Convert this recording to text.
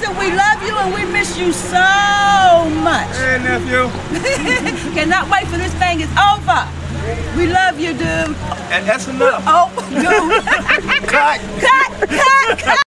Brother, we love you and we miss you so much. Hey, nephew. Cannot wait for this thing is over. We love you, dude. And that's enough. Oh, dude. Cut. Cut.